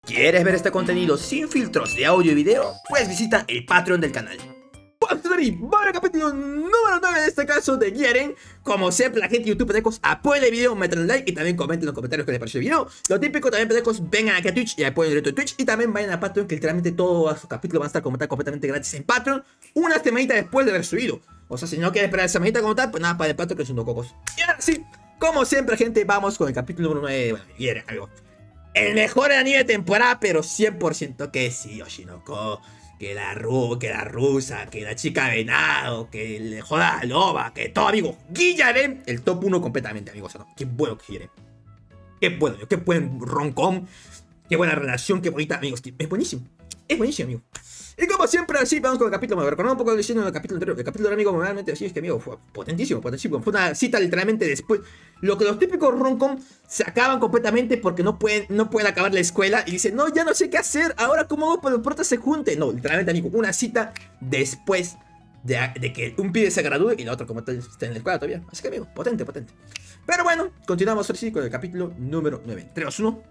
¿Quieres ver este contenido sin filtros de audio y video? Pues visita el Patreon del canal. Bueno, capítulo número 9 de este caso de Jiren. Como siempre, la gente de YouTube, pendejos, apoyen el video, metan un like y también comenten en los comentarios qué les pareció el video. Lo típico también, pendejos, vengan aquí a Twitch y apoyen el directo de Twitch. Y también vayan a Patreon, que literalmente todos los capítulos van a estar comentados completamente gratis en Patreon, una semanita después de haber subido. O sea, si no quieres esperar esa semanita como tal, pues nada, para el Patreon, que son dos cocos. Y ahora sí, como siempre, gente, vamos con el capítulo número 9 de, bueno, Jiren, amigo. El mejor anime de temporada, pero 100% que sí, Oshinoko. Que la rusa, que la chica venado, que le joda a loba, que todo, amigo. Guillaren, el top 1 completamente, amigos. O sea, no, qué bueno que Guillaren. Qué bueno, qué buen roncom. Qué buena relación, qué bonita, amigos. Es buenísimo. Es buenísimo, amigo. Y como siempre, así vamos con el capítulo. Me recordaba un poco diciendo en el capítulo anterior. El capítulo del amigo, realmente, así es que, amigo, fue potentísimo, potentísimo. Fue una cita literalmente después. Lo que los típicos roncom se acaban completamente porque no pueden acabar la escuela. Y dicen, no, ya no sé qué hacer. Ahora, ¿cómo hago para que los protas se junten? No, literalmente, amigo, una cita después de que un pibe se gradúe y el otro, como tal, está en la escuela todavía. Así que, amigo, potente, potente. Pero bueno, continuamos ahora sí con el capítulo número 9. 3, 2, 1.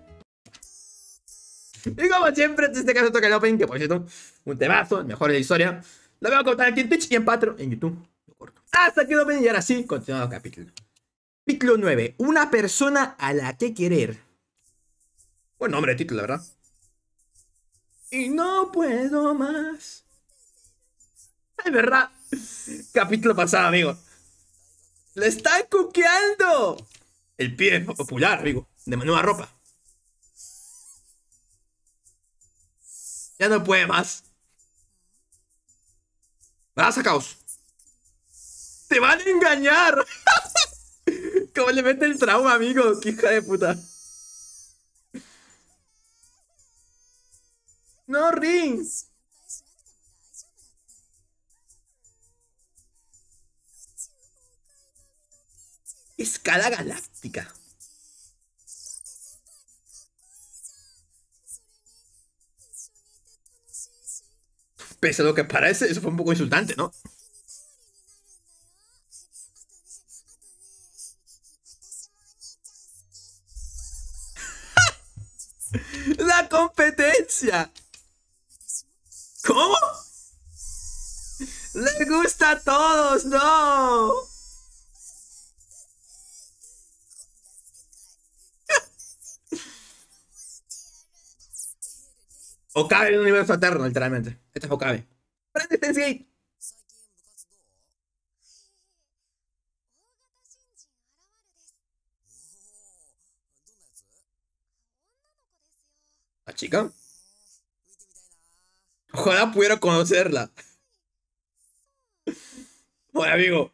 Y como siempre, en este caso toca el opening, que por cierto, un temazo, el mejor de la historia. Lo voy a contar aquí en Twitch y en Patreon, en YouTube. Hasta aquí el opening y ahora sí, continuamos el capítulo. Capítulo 9. Una persona a la que querer. Buen nombre de título, la verdad. Y no puedo más. Es verdad. Capítulo pasado, amigo. ¡Lo están cuqueando! El pibe popular, amigo. De nueva ropa. Ya no puede más. Vas a caos. ¡Te van a engañar! ¿Cómo le mete el trauma, amigo? ¡Qué hija de puta! ¡No, Rin! Escala galáctica. Pese a lo que parece, eso fue un poco insultante, ¿no? ¡La competencia! ¿Cómo? ¡Le gusta a todos! ¡No! Okabe en un universo eterno, literalmente. Este es Okabe. ¡Prende Sensei! ¿La chica? Ojalá pudiera conocerla. Bueno, amigo.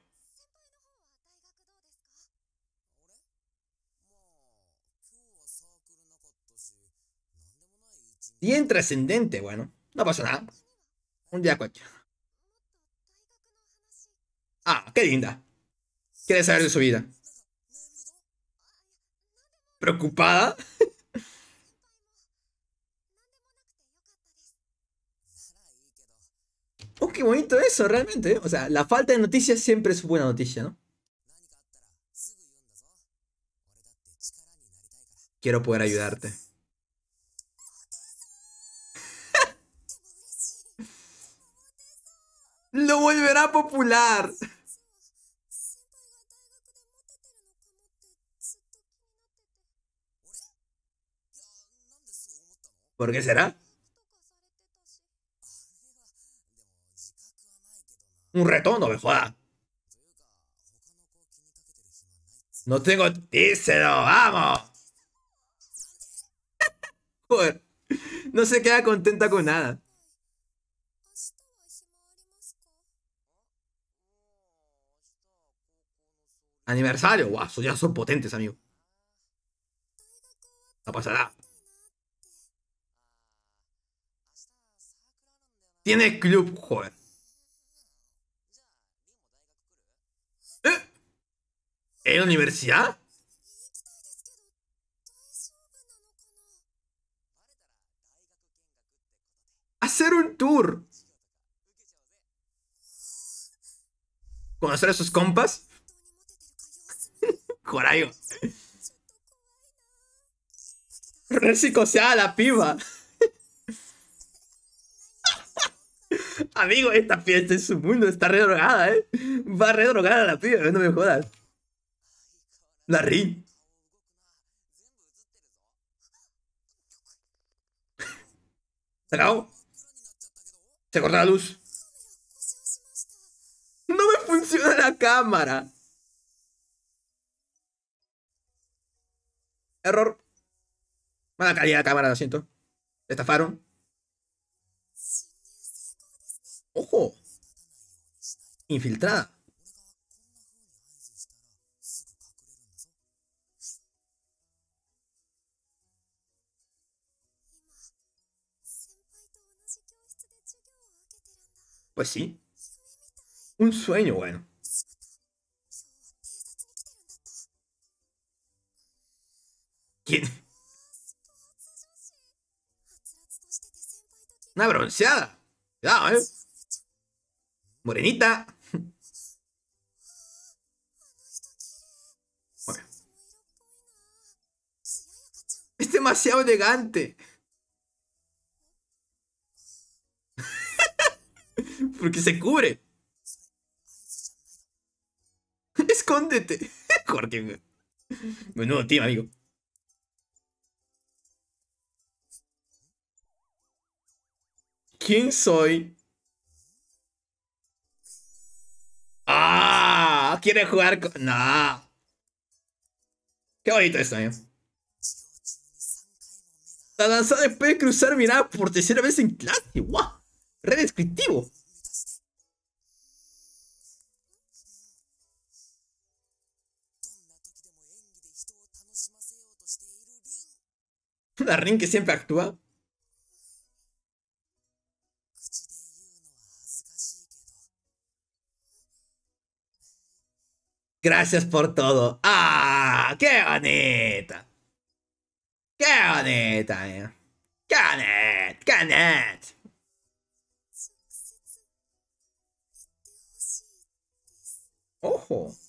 Bien trascendente, bueno. No pasa nada. Un día cualquiera. Ah, qué linda. Quiere saber de su vida. ¿Preocupada? Oh, qué bonito eso, realmente. O sea, la falta de noticias siempre es buena noticia, ¿no? Quiero poder ayudarte. ¡Lo volverá popular! ¿Por qué será? Un reto, no me joda. No tengo... ¡Díselo, vamos! Joder. No se queda contenta con nada. Aniversario. Guau, esos ya son potentes, amigo. No pasará. Tiene club, joder. ¿Eh? ¿En la universidad? Hacer un tour. ¿Conocer a sus compas? Jorayo. Re psicoseada la piba. Amigo, esta fiesta en su mundo está re drogada, Va re drogada la piba, no me jodas. La Rin. ¿Se acabó? Se cortó la luz. No me funciona la cámara. Error. Mala calidad de cámara, lo siento. Te estafaron. ¡Ojo! Infiltrada. Pues sí. Un sueño, bueno. ¿Quién? Una bronceada. Cuidado, Morenita. Bueno. Es demasiado elegante. Porque se cubre. Escóndete. Jorge. Menudo team, amigo. ¿Quién soy? ¡Ah! ¿Quiere jugar con...? ¡No! Qué bonito esto, amigo. La lanzada puede cruzar mirada por tercera vez en clase. ¡Guau! Re descriptivo. La Rin que siempre actúa. Gracias por todo. ¡Ah! ¡Qué bonita! ¡Qué bonita, amigo! ¡Qué bonita! ¡Qué bonita! ¡Ojo!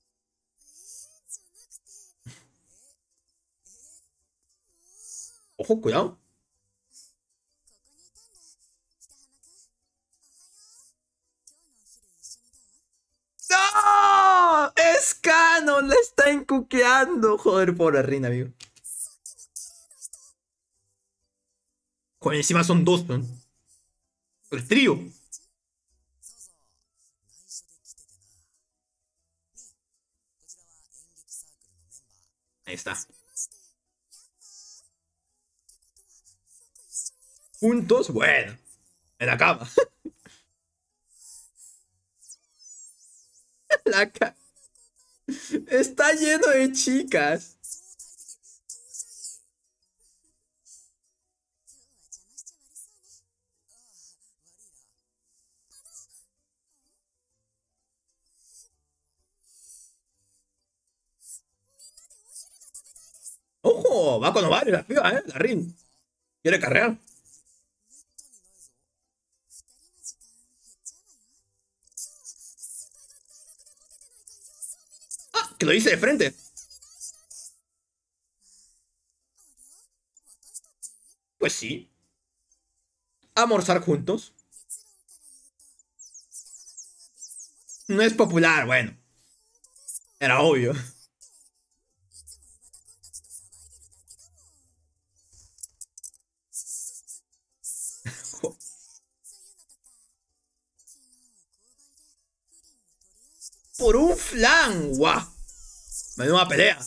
¡Ojo, cuidado! ¡No! ¡Es canon! ¡La está encuqueando! Joder, pobre Rina, amigo. Joder, encima son dos, ¿no? El trío. Ahí está. Juntos, bueno. En la cama. La ca... Está lleno de chicas. ¡Ojo! Va con ovarios la piba, La Rin. Quiere carrear. ¡Ah! Que lo hice de frente. Pues sí. Almorzar juntos. No es popular, bueno. Era obvio. Por un flan, guau. Menuda pelea.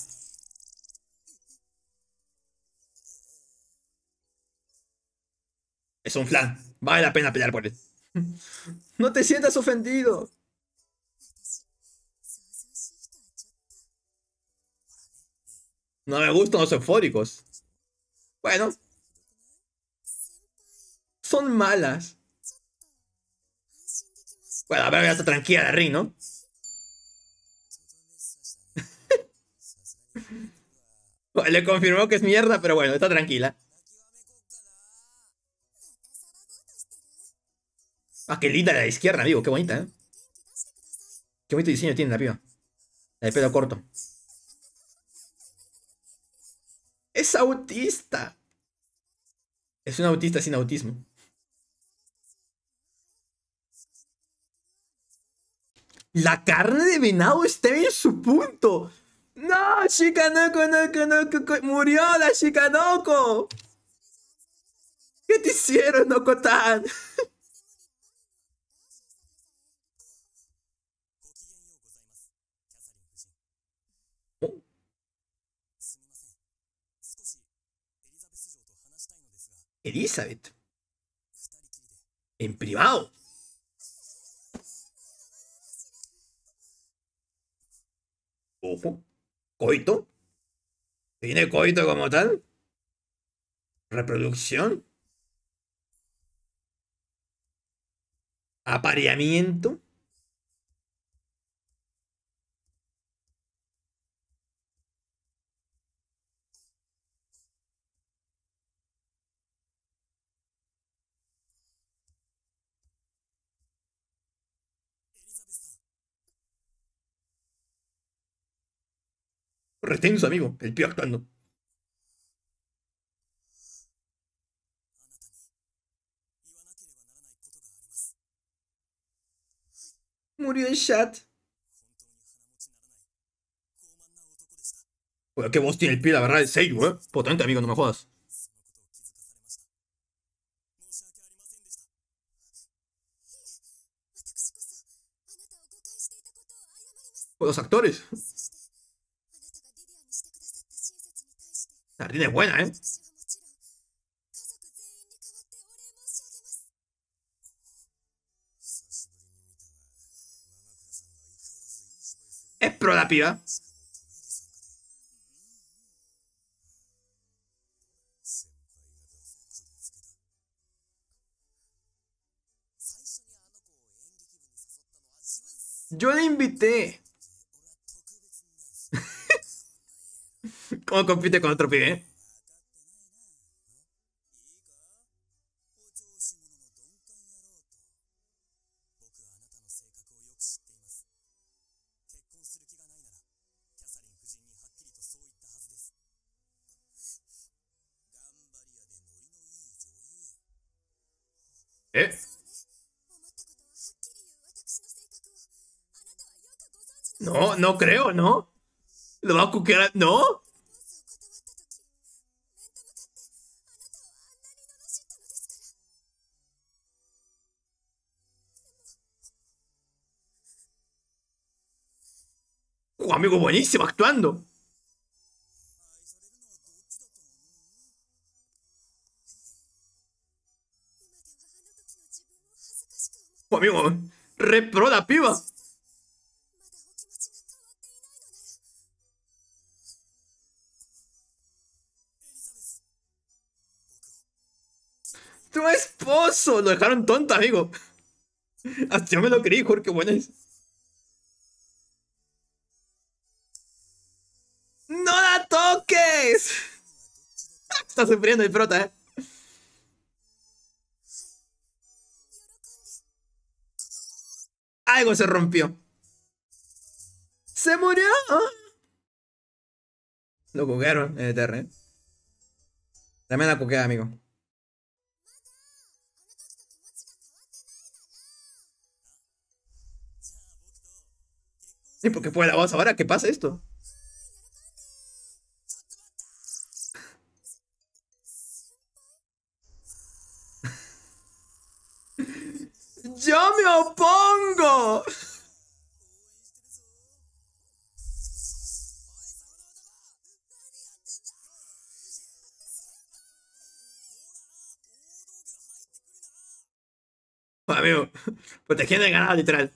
Es un flan. Vale la pena pelear por él. No te sientas ofendido. No me gustan los eufóricos. Bueno. Son malas. Bueno, a ver, ya está tranquila la Rin, ¿no? Le confirmó que es mierda, pero bueno, está tranquila. Ah, qué linda la de izquierda, amigo. Qué bonita, ¿eh? Qué bonito diseño tiene la piba. La de pelo corto. Es Es autista. Es un autista sin autismo. La carne de venado está en su punto. No, Shikanoko, murió la Shikanoko. ¿Qué te hicieron, Noko-tan? Elizabeth. En privado. Ojo. Coito. ¿Tiene coito como tal? Reproducción. Apareamiento. Retenso, amigo. El tío actuando. Murió en chat. Joder, qué voz tiene el pie, la verdad, es Seiyu, Potente, amigo, no me jodas. Los actores. La reina es buena, Es pro la piba. Yo la invité. ¿Cómo compite con otro pibe, ¿Eh? No, no creo, ¿no? ¿Lo va a cuquear? ¿No? Amigo, buenísimo actuando. Amigo, re pro la piba. Tu esposo. Lo dejaron tonto, amigo. Hasta yo me lo creí, Jorge, qué bueno es. ¡No la toques! Está sufriendo el prota, Algo se rompió. ¡Se murió! Lo cuquearon en ETR, Tremenda cuquea, amigo. ¿Y por qué puede la voz ahora? ¿Qué pasa esto? ¡Yo me opongo! Amigo, protegiendo el ganado, literal.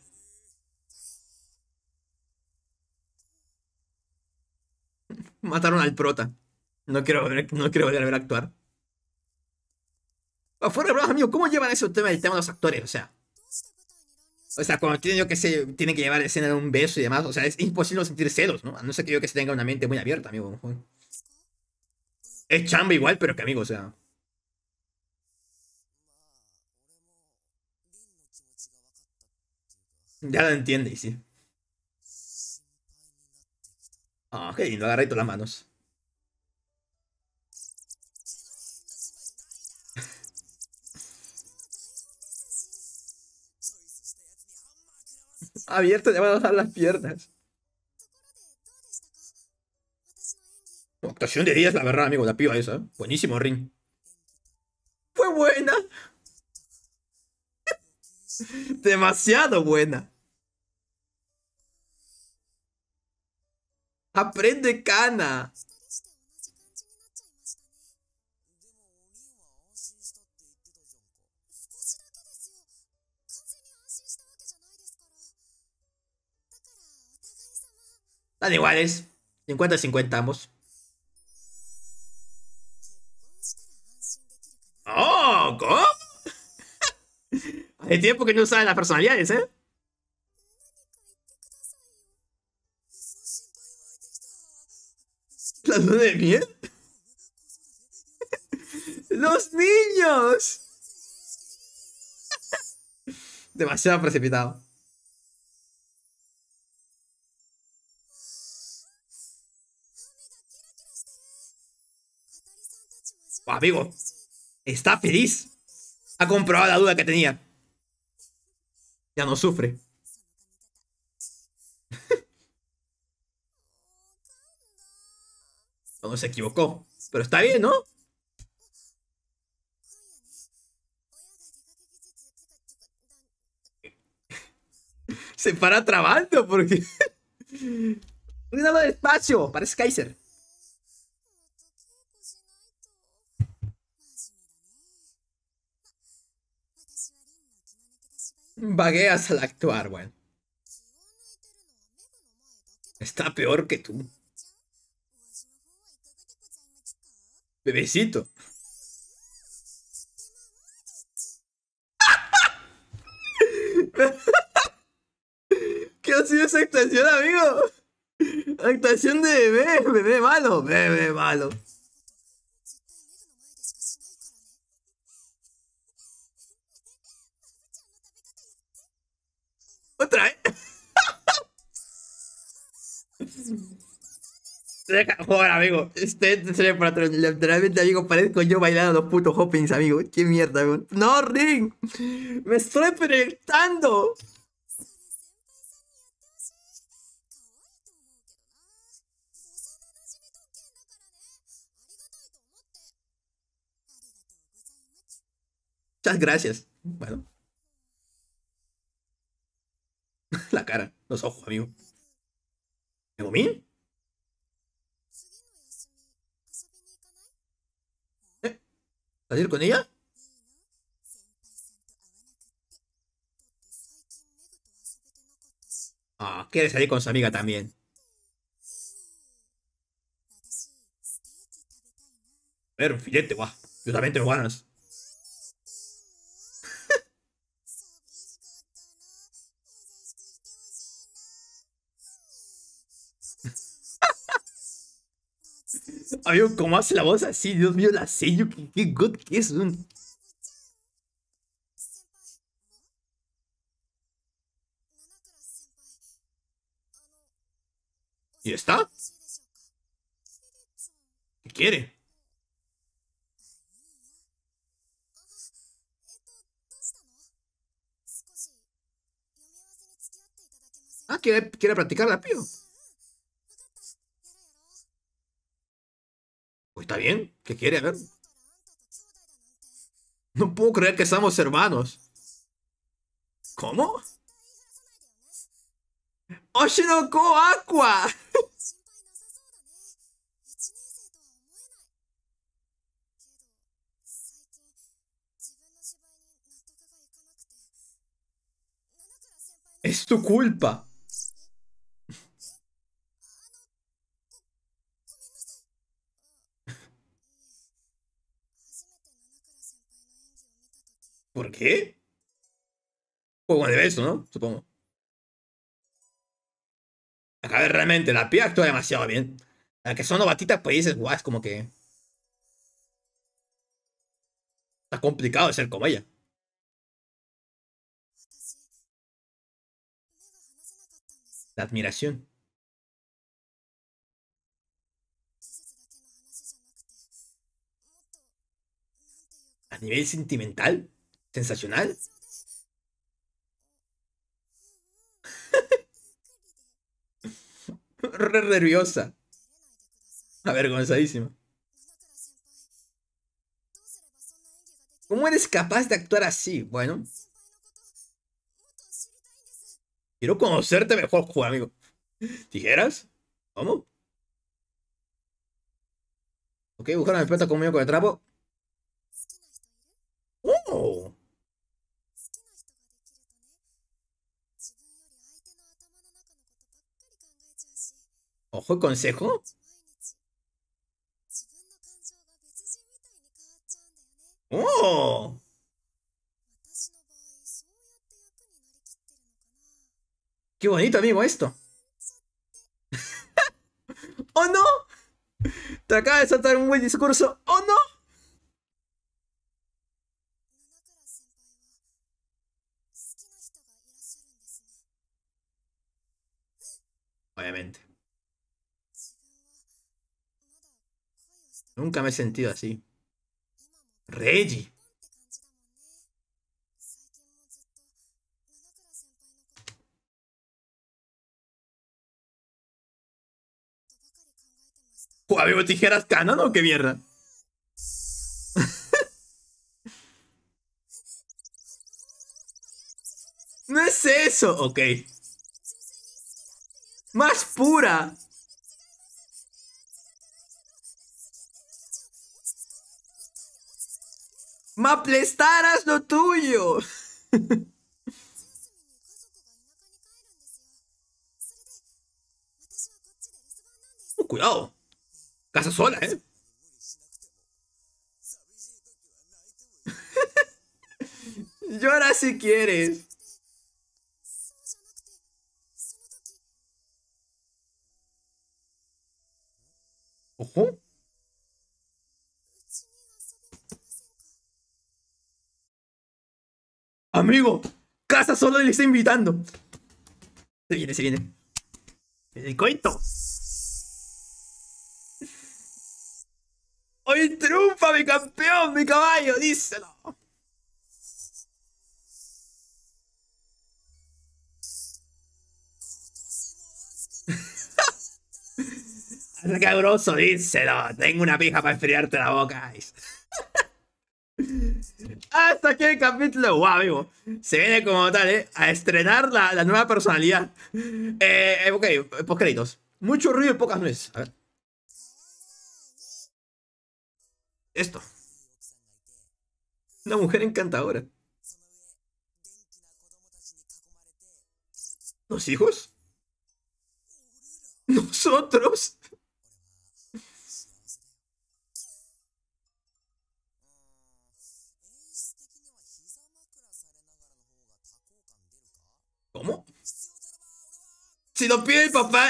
Mataron al prota. No quiero volver a ver actuar. Afuera de bromas, amigo, ¿cómo llevan ese tema del tema de los actores? O sea, cuando tienen, yo que sé, tienen que llevar escena de un beso y demás, o sea, es imposible no sentir celos, ¿no? A no ser que yo que se tenga una mente muy abierta, amigo. Es chamba igual, pero que amigo, o sea. Ya lo entiende, y sí. Ah, qué lindo, agarradito las manos. Abierto, le van a bajar las piernas. Actuación de 10, la verdad, amigo, la piba esa. Buenísimo ring. Fue buena. Demasiado buena. Aprende, Kana. Están iguales. 50-50 ambos. ¡Oh! ¿Cómo? Hace tiempo que no usaban las personalidades, ¿eh? ¿La luna de miel? ¡Los niños! Demasiado precipitado. Oh, amigo, está feliz. Ha comprobado la duda que tenía. Ya no sufre. No se equivocó. Pero está bien, ¿no? Se para trabando porque... Cuidado despacio, parece Kaiser. Vagueas al actuar, bueno. Está peor que tú. Bebecito. ¿Qué ha sido esa actuación, amigo? Actuación de bebé, bebé malo, bebé malo. ¿Otra vez? Joder, amigo. Literalmente, amigo, parezco yo bailando los putos hoppings, amigo. Qué mierda, amigo. ¡No, Ring! ¡Me estoy proyectando! Muchas gracias. Bueno, la cara, los ojos, amigo. ¿Megumin? ¿Eh? ¿Salir con ella? Ah, quiere salir con su amiga también. A ver, un filete, guau. Yo también tengo ganas. Amigo, ¿cómo hace la voz así? Dios mío, la sello. ¿Qué god que es? ¿Y está? ¿Qué quiere? Ah, quiere practicar la pío. Pues está bien. ¿Qué quiere? A ver. No puedo creer que somos hermanos. ¿Cómo? ¡Oshinoko Aqua! Es tu culpa. ¿Por qué? Juego de beso, ¿no? Supongo. A ver, realmente, la piba actúa demasiado bien. La que son novatitas, pues dices, guau, es como que está complicado de ser como ella. La admiración. A nivel sentimental, sensacional. Re nerviosa. Avergonzadísima. ¿Cómo eres capaz de actuar así? Bueno, quiero conocerte mejor, joder, amigo. ¿Tijeras? ¿Cómo? Ok, buscar una respuesta conmigo con el trapo. ¡Oh! Ojo, el consejo. ¡Oh! ¡Qué bonito, amigo, esto! ¡Oh, no! Te acaba de saltar un buen discurso. ¡Oh, no! Obviamente. Nunca me he sentido así. Reggie. Joder, amigo, tijeras canon o qué mierda. No es eso. Ok. Más pura. Maplestaras lo tuyo. Cuidado. Casa sola, ¿eh? Llora si quieres. Ojo. Amigo, casa solo le está invitando. Se viene, se viene. El coito. Hoy triunfa mi campeón, mi caballo, díselo. Qué cabroso, díselo. Tengo una pija para enfriarte la boca. Hasta aquí el capítulo. Guau, amigo. Se viene como tal, a estrenar la nueva personalidad. Ok, postcréditos. Mucho ruido y pocas nueces. A ver. Esto. Una mujer encantadora. ¿Los hijos? ¿Nosotros? ¿Cómo? Si lo pide el papá.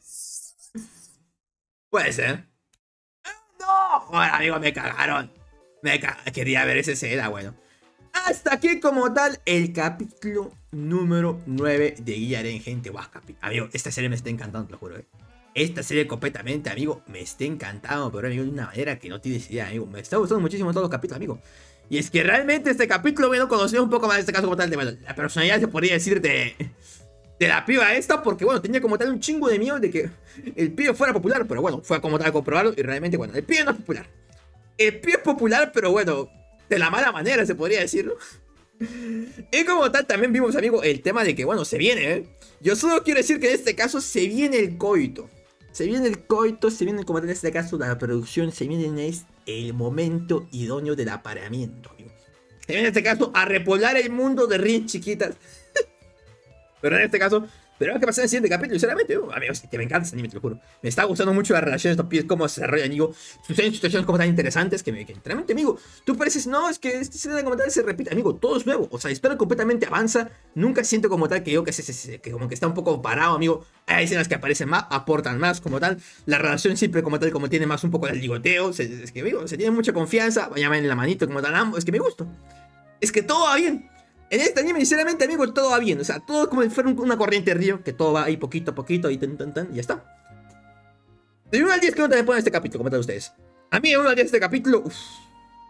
Puede ser. ¡No! Joder, amigo, me cagaron. Quería ver esa escena, bueno. Hasta aquí como tal el capítulo número 9 de Guiaren, gente. Guau, amigo, esta serie me está encantando, te lo juro, Esta serie completamente, amigo, me está encantando, pero amigo, de una manera que no tienes idea, amigo. Me está gustando muchísimo todos los capítulos, amigo. Y es que realmente este capítulo, bueno, conocí un poco más de este caso como tal de, bueno, la personalidad se podría decir de la piba esta, porque bueno, tenía como tal un chingo de miedo de que el pibe fuera popular, pero bueno, fue como tal a comprobarlo y realmente, bueno, el pibe no es popular. El pibe es popular, pero bueno, de la mala manera se podría decir, ¿no? Y como tal también vimos, amigo, el tema de que, bueno, se viene, Yo solo quiero decir que en este caso se viene el coito. Se viene el coito, se viene como tal en este caso la producción, se viene el momento idóneo del apareamiento, amigo. Se viene en este caso a repoblar el mundo de Rin chiquitas. Pero en este caso, pero ¿qué pasa en el siguiente capítulo? Sinceramente, amigos, que me encanta este anime, te lo juro. Me está gustando mucho la relación de estos pies, cómo se desarrollan, amigo. Suceden situaciones como tan interesantes que realmente, amigo, tú pareces, no, es que este escena como tal se repite, amigo, todo es nuevo. O sea, espero completamente avanza. Nunca siento como tal que yo que como que está un poco parado, amigo. Hay escenas que aparecen más, aportan más como tal. La relación siempre como tal, como tiene más un poco del ligoteo. Es que, amigo, se tiene mucha confianza. Vayan en la manito como tal, ambos. Es que me gusta. Es que todo va bien. En este anime, sinceramente, amigo, todo va bien. O sea, todo como si fuera una corriente de río, que todo va ahí poquito a poquito, y y ya está. De 1 al 10, ¿qué nota le ponen a este capítulo? Comentan ustedes. A mí, de 1 al 10 este capítulo,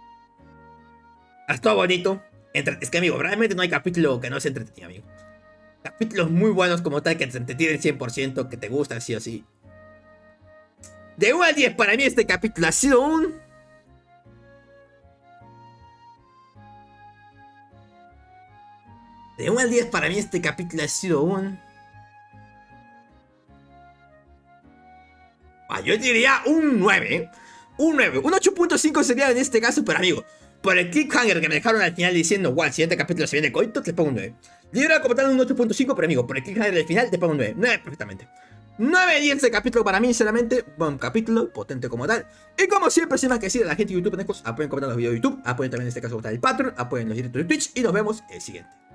ha estado bonito. Es que, amigo, realmente no hay capítulo que no se entretenido, amigo. Capítulos muy buenos como tal, que te entretienen 100%, que te gustan sí o sí. De 1 al 10 para mí este capítulo ha sido un... De 1 al 10 para mí este capítulo ha sido un... yo diría un 9, ¿eh? Un 9. Un 8.5 sería en este caso, pero amigo, por el cliffhanger que me dejaron al final diciendo, wow, el siguiente capítulo se viene coito, te pongo un 9. Yo era como tal un 8.5, pero amigo, por el cliffhanger del final te pongo un 9. 9 perfectamente. 9 10 de capítulo para mí, sinceramente, buen capítulo, potente como tal. Y como siempre, sin más que decir a la gente de YouTube, apoyen comentando los videos de YouTube, apoyen también en este caso el Patreon, apoyen los directos de Twitch y nos vemos el siguiente.